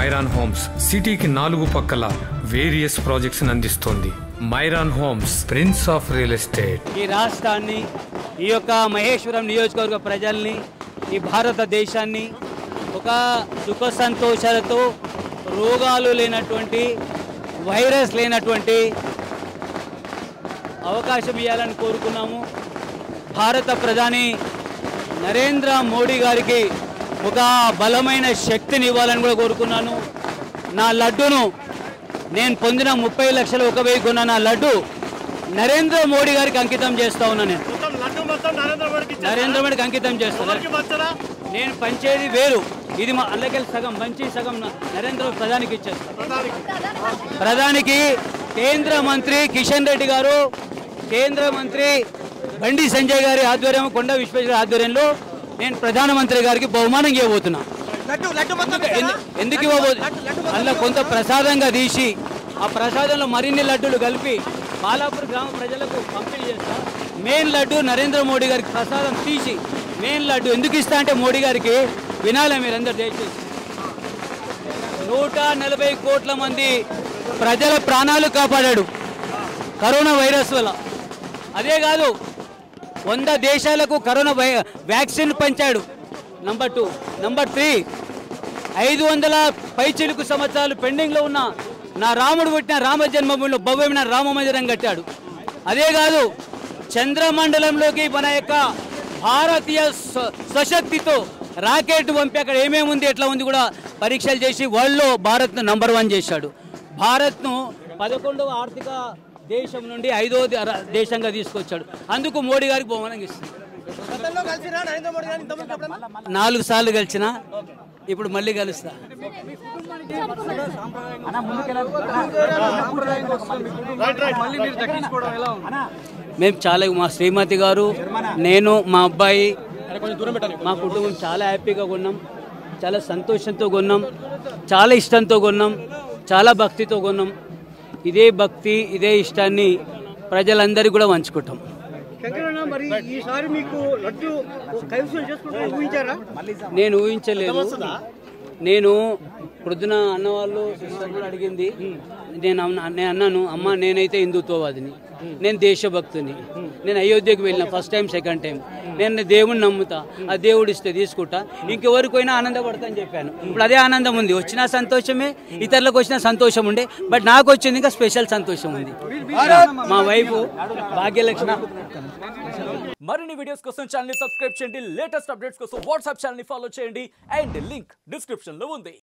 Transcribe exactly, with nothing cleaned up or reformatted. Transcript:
మైరాన్ homes సిటీకి నాలుగు పక్కల వేరియస్ ప్రాజెక్ట్స్ అందిస్తోంది. Myron homes, prince of real estate. ఈ రాష్ట్రాన్ని, ఈ యొక్క మహేశ్వరం నియోజకవర్గ ప్రజల్ని, ఈ భారతదేశాన్ని ఒక సుఖ సంతోషాలతో, రోగాలు లేనటువంటి, వైరస్ లేనటువంటి అవకాశం ఇవ్వాలని కోరుకున్నాము. భారత ప్రధాని నరేంద్ర మోడీ గారికి ఒక బలమైన శక్తిని ఇవ్వాలని కూడా కోరుకున్నాను. నా లడ్డును నేను పొందిన ముప్పై లక్షలు ఒక వెయ్యి కొన్న నా లడ్డు నరేంద్ర మోడీ గారికి అంకితం చేస్తా ఉన్నా. నేను నరేంద్ర మోడీకి అంకితం చేస్తాను. నేను పంచేది వేరు, ఇది మా అల్లకెళ్ళి సగం పంచి సగం నరేంద్ర ప్రధానికి ఇచ్చేస్తాను. ప్రధానికి కేంద్ర మంత్రి కిషన్ రెడ్డి గారు, కేంద్ర మంత్రి బండి సంజయ్ గారి ఆధ్వర్యం, కొండ విశ్వేశ్వర ఆధ్వర్యంలో నేను ప్రధానమంత్రి గారికి బహుమానం ఇవ్వబోతున్నా. ఎందుకు ఇవ్వబోతు అందులో కొంత ప్రసాదంగా తీసి ఆ ప్రసాదంలో మరిన్ని లడ్డూలు కలిపి బాలాపూర్ గ్రామ ప్రజలకు పంపిణీ చేస్తా. మెయిన్ లడ్డు నరేంద్ర మోడీ గారికి ప్రసాదం తీసి మెయిన్ లడ్డు ఎందుకు ఇస్తా అంటే మోడీ గారికి వినాలి మీరందరూ దయచేసి. నూట నలభై కోట్ల మంది ప్రజల ప్రాణాలు కాపాడాడు కరోనా వైరస్ వల్ల. అదే కాదు, వంద దేశాలకు కరోనా వ్యాక్సిన్ పంచాడు. నంబర్ టూ నంబర్ త్రీ ఐదు వందల పైచిలుకు సంవత్సరాలు పెండింగ్లో ఉన్న నా రాముడు పుట్టిన రామ జన్మభూమిలో భవ్యమైన రామ మందిరం కట్టాడు. అదే కాదు, చంద్రమండలంలోకి మన యొక్క భారతీయ స్వశక్తితో రాకెట్ పంపి అక్కడ ఏమేమి ఉంది, ఎట్లా ఉంది కూడా పరీక్షలు చేసి వరల్డ్లో భారత్ను నంబర్ వన్ చేశాడు. భారత్ను పదకొండవ ఆర్థిక దేశం నుండి ఐదో దేశంగా తీసుకొచ్చాడు. అందుకు మోడీ గారికి బహుమానం ఇస్తుంది. నాలుగు సార్లు కలిసిన, ఇప్పుడు మళ్ళీ కలుస్తా. మేము చాలా, మా శ్రీమతి గారు, నేను, మా అబ్బాయి, మా కుటుంబం చాలా హ్యాపీగా కొన్నాం, చాలా సంతోషంతో కొన్నాం, చాలా ఇష్టంతో కొన్నాం, చాలా భక్తితో కొన్నాం. ఇదే భక్తి, ఇదే ఇష్టాన్ని ప్రజలందరికీ కూడా పంచుకుంటాం. నేను ఊహించలేదు. నేను పొద్దున అన్నవాళ్ళు సిస్టర్ కూడా అడిగింది. నేను నేను అన్నాను, అమ్మ నేనైతే హిందుత్వవాదిని, నేను దేశభక్తుని, నేను అయోధ్యకు వెళ్ళిన ఫస్ట్ టైం, సెకండ్ టైం. నేను దేవుడిని నమ్ముతా, ఆ దేవుడు ఇస్తే తీసుకుంటా, ఇంకెవరికైనా ఆనందపడతా అని చెప్పాను. ఇప్పుడు అదే ఆనందం ఉంది. వచ్చిన సంతోషమే, ఇతరులకు వచ్చిన సంతోషం ఉండే, బట్ నాకు వచ్చింది ఇంకా స్పెషల్ సంతోషం ఉంది. మా వైఫ్ భాగ్యలక్ష్మి. మరిన్ని వీడియోస్ కోసం ఛానల్ ని సబ్స్క్రైబ్ చేయండి. లేటెస్ట్ అప్డేట్స్ కోసం వాట్సాప్ ఛానల్ ని ఫాలో చేయండి. అండ్ లింక్ డిస్క్రిప్షన్ లో ఉంది.